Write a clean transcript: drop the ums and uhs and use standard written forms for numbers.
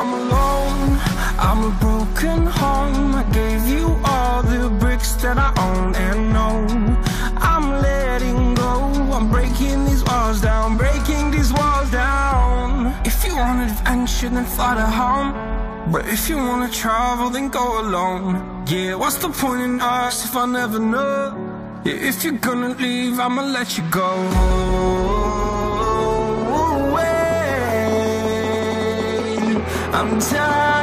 I'm alone, I'm a broken home. I gave you all the bricks that I own and know. I'm letting go, I'm breaking these walls down, breaking these walls down. If you want adventure, then fly to home. But if you wanna travel, then go alone. Yeah, what's the point in us if I never know? Yeah, if you're gonna leave, I'ma let you go. I'm tired.